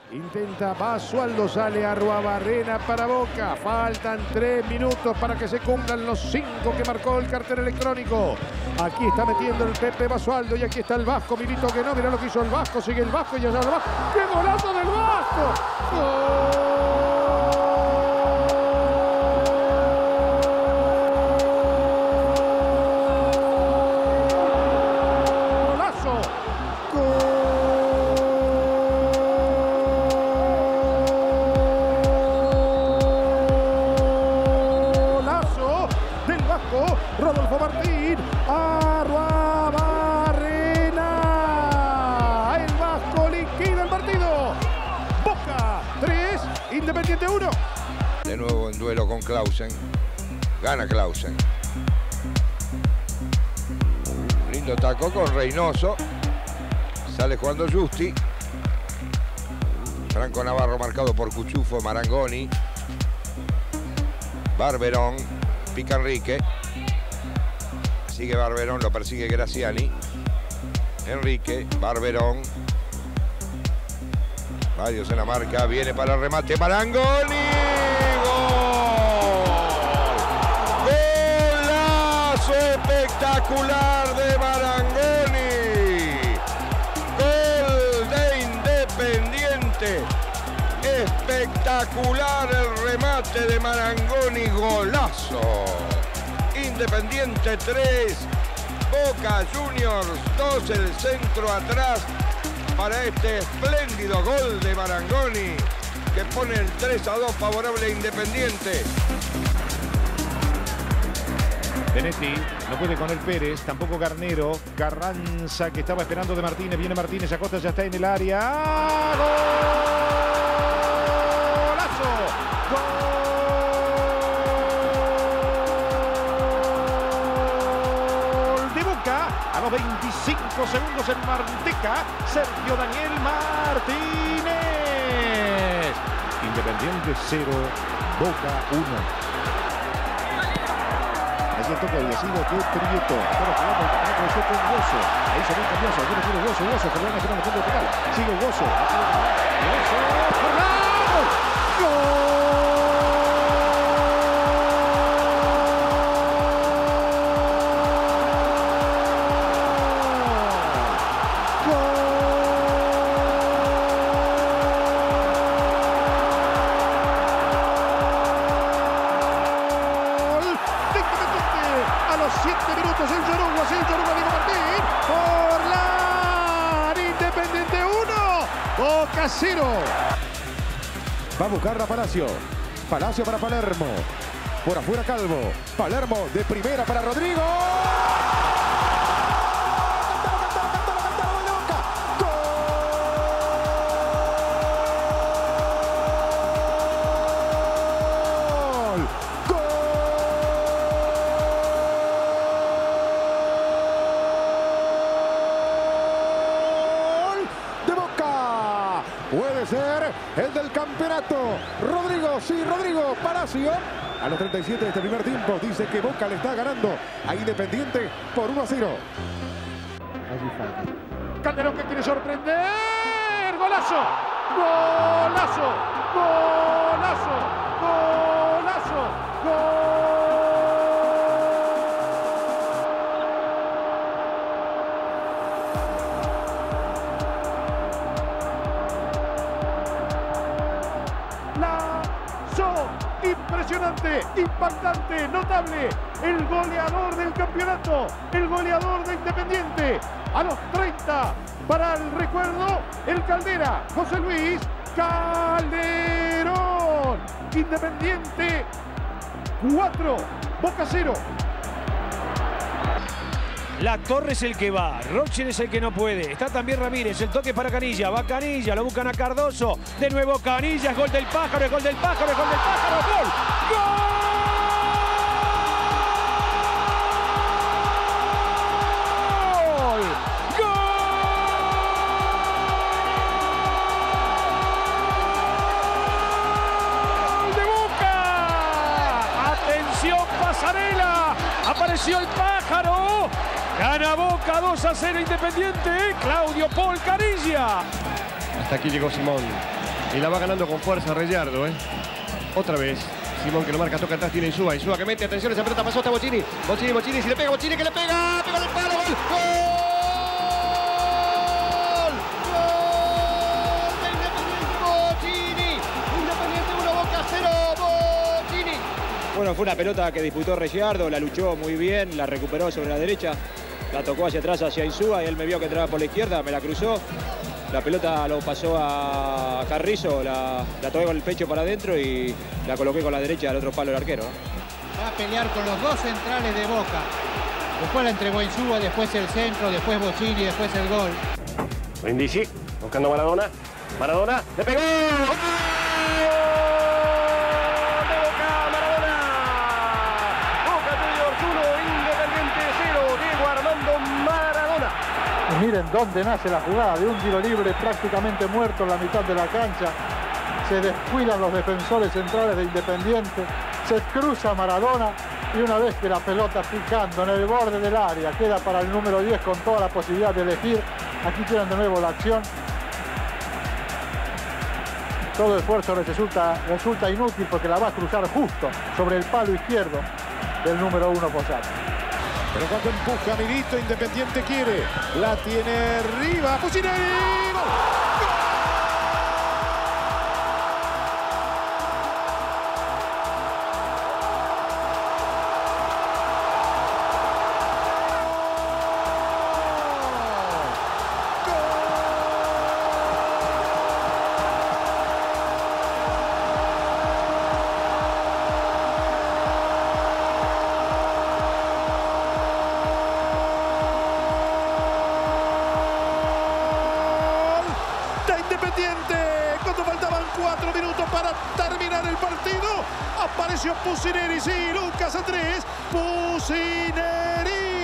Intenta Basualdo, sale Arruabarrena para Boca. Faltan 3 minutos para que se cumplan los 5 que marcó el cartel electrónico. Aquí está metiendo el Pepe Basualdo y aquí está el Vasco. Milito que no, mira lo que hizo el Vasco. Sigue el Vasco y allá el Vasco. ¡Qué golazo del Vasco! ¡Gol! Rodolfo Martín, Arruabarrena. El Vasco liquida el partido. Boca 3, Independiente 1. De nuevo en duelo con Clausen. Gana Clausen. Lindo taco con Reynoso. Sale jugando Justi. Franco Navarro marcado por Cuchufo, Marangoni. Barberón. Pica Enrique. Sigue Barberón, lo persigue Graciani. Enrique, Barberón. Varios en la marca, viene para el remate Marangoni. ¡Gol! ¡Golazo espectacular de Marangoni! ¡Gol de Independiente! Espectacular el remate de Marangoni, golazo. Independiente 3, Boca Juniors 2, el centro atrás para este espléndido gol de Marangoni que pone el 3-2 favorable a Independiente. Benetti no puede con el Pérez, tampoco Garnero. Carranza que estaba esperando de Martínez, viene Martínez, Acosta ya está en el área. ¡Golazo! ¡Gol! A los 25 segundos en Marteca, Sergio Daniel Martínez. Independiente 0, Boca 1. Así el toque había sido de Prieto. Estaba jugando el campeonato con Gozo. Ahí se ve el cambiazo. Viene Gozo. Fernando que no le pongo total. Sigue Gozo. Gozo. ¡Fernando! ¡Gol! A los 7 minutos el Yoruba, Diego Martín, por la Independiente 1, Boca 0. Va a buscarla Palacio, Palacio para Palermo, por afuera Calvo, Palermo de primera para Rodrigo. Puede ser el del campeonato. Rodrigo, sí, Rodrigo Palacio. A los 37 de este primer tiempo dice que Boca le está ganando a Independiente por 1-0. Allí falta. Calderón que quiere sorprender. ¡Golazo! ¡Golazo! ¡Golazo! ¡Golazo! ¡Gol! Impresionante, impactante, notable, el goleador del campeonato, el goleador de Independiente. A los 30, para el recuerdo, el Caldera, José Luis Calderón. Independiente 4, Boca 0. La Torre es el que va, Rocher es el que no puede. Está también Ramírez, el toque para Canilla. Va Canilla, lo buscan a Cardoso. De nuevo Canilla, es gol del Pájaro, es gol del Pájaro, es gol del Pájaro. ¡Gol! ¡Gol! ¡Gol de Boca! ¡Atención, pasarela! Apareció el Pájaro. Gana Boca 2-0 Independiente. Claudio Paul Canilla. Hasta aquí llegó Simón. Y la va ganando con fuerza Reyardo, ¿eh? Otra vez. Simón que lo marca, toca atrás, tiene Insúa. Insúa que mete, atención, esa pelota pasó hasta Bocini. Bocini, si le pega, Bocini que le pega. Pega el palo, gol. ¡Gol! ¡Gol! De Independiente, Bocini. Independiente 1, Boca 0, Bocini. Bueno, fue una pelota que disputó Reyardo, la luchó muy bien, la recuperó sobre la derecha, la tocó hacia atrás, hacia Insúa, y él me vio que entraba por la izquierda, me la cruzó. La pelota lo pasó a Carrizo, la toqué con el pecho para adentro y la coloqué con la derecha al otro palo del arquero. Va a pelear con los dos centrales de Boca. Después la entregó Insúa, después el centro, después Bocini, después el gol. Brindisi, buscando a Maradona. Maradona, le pegó. ¡Gol! De Boca, Maradona. Boca Juniors 1, Independiente 0. Diego Armando Maradona. Y miren dónde nace la jugada, de un tiro libre prácticamente muerto en la mitad de la cancha. Se descuidan los defensores centrales de Independiente, se cruza Maradona y una vez que la pelota picando en el borde del área queda para el número 10 con toda la posibilidad de elegir, aquí tienen de nuevo la acción. Todo esfuerzo resulta inútil porque la va a cruzar justo sobre el palo izquierdo del número 1 Posati. Pero cuando empuja Milito, Independiente quiere. La tiene arriba. Pusineri. ¡Gol! Cuando faltaban 4 minutos para terminar el partido, apareció Pusineri, sí, Lucas Andrés Pusineri.